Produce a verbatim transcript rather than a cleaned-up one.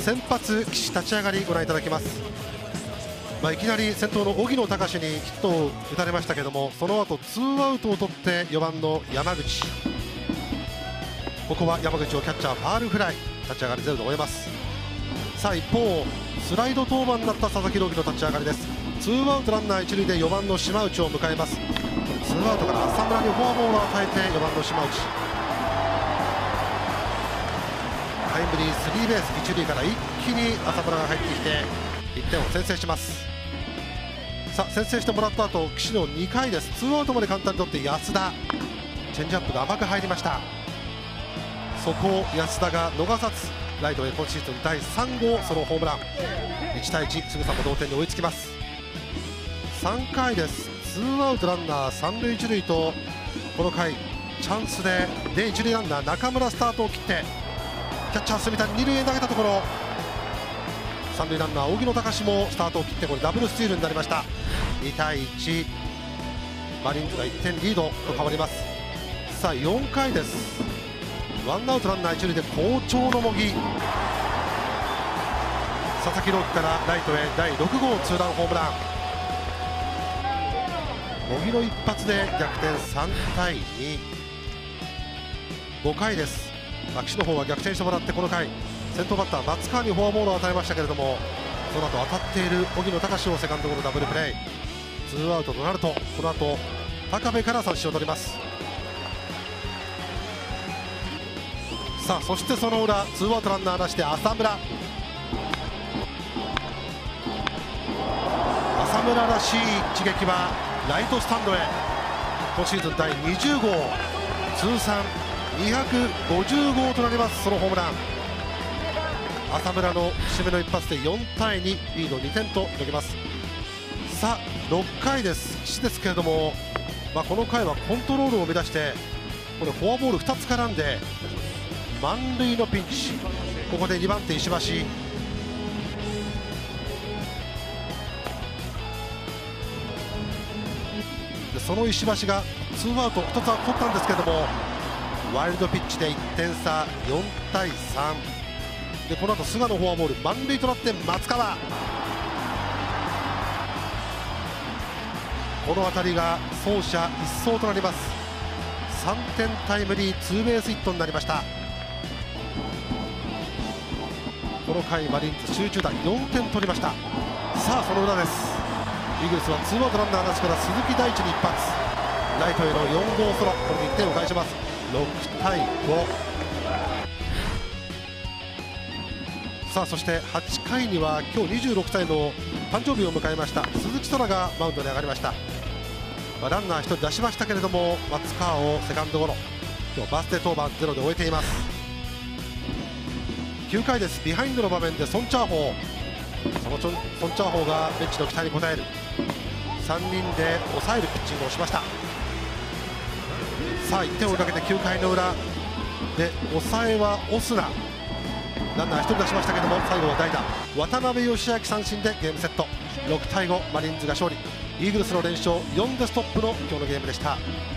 先発岸立ち上がりご覧いただきます。まあ、いきなり先頭の荻野貴司にヒットを打たれましたけども、その後ツーアウトを取ってよばんの山口、ここは山口をキャッチャーファールフライ、立ち上がりゼロで終えます。さあ一方スライド登板になった佐々木朗希の立ち上がりです。ツーアウトランナー一塁でよばんの島内を迎えます。ツーアウトから浅村にフォアボールを与えてよばんの島内、タイムリースリーベース、一塁から一気に浅村が入ってきていってんを先制します。さあ先制してもらった後岸のにかいです。ツーアウトまで簡単に取って安田、チェンジアップが甘く入りました。そこを安田が逃さずライトへ今シーズンだいさん号ソロホームラン、いちたいいち、すぐさま同点に追いつきます。さんかいです。ツーアウトランナー三塁一塁とこの回チャンスでで一塁ランナー中村スタートを切ってキャッチャー住谷二塁へ投げたところ、三塁ランナー荻野貴司もスタートを切ってこれダブルスチールになりました。にたいいち、マリーンズがいってんリードと変わります。さあよんかいです。ワンアウトランナー一塁で好調の茂木、佐々木朗希からライトへだいろく号ツーランホームラン、茂木の一発で逆転さんたいに。ごかいです。岸の方は逆転してもらってこの回先頭バッター松川にフォアボールを与えましたけれども、その後当たっている荻野貴司をセカンドゴロダブルプレー、ツーアウトとなるとこの後高部から三振を取ります。さあそしてその裏ツーアウトランナーなしで浅村、浅村らしい一撃はライトスタンドへ、今シーズンだいにじゅう号、通算にひゃくごじゅう号となりますソロホームラン。浅村の締めの一発でよんたいに、リードにてんと広げます。さあろっかいです。岸ですけれども、まあ、この回はコントロールを目指してこれフォアボールふたつ絡んで満塁のピンチ、ここでにばん手石橋、でその石橋がツーアウトふたつは取ったんですけれども、ワイルドピッチでいってんさ、よんたいさんでこの後菅野フォアボール満塁となって松川、この当たりが走者一掃となります。さんてんタイムリーツーベースヒットになりました。この回マリーンズ集中打よんてん取りました。さあその裏です。イーグルスはツーアウトランナーなしから鈴木大地に一発、ライトへのよん号ソロ、これでいってんを返します。ろくたいご。さあそしてはちかいには今日にじゅうろくさいの誕生日を迎えました鈴木空がマウンドに上がりました。まあ、ランナーひとり出しましたけれども松川をセカンドゴロ、今日バースデー登板ゼロで終えています。きゅうかいです。ビハインドの場面でソン・チャーホー、そのソン・チャーホーがベンチの期待に応えるさんにんで抑えるピッチングをしました。さあいってんを追いかけてきゅうかいの裏で抑えはオスナ、ランナーひとり出しましたけども最後は代打渡辺義明三振でゲームセット、ろくたいごマリーンズが勝利。イーグルスの連勝よんでストップの今日のゲームでした。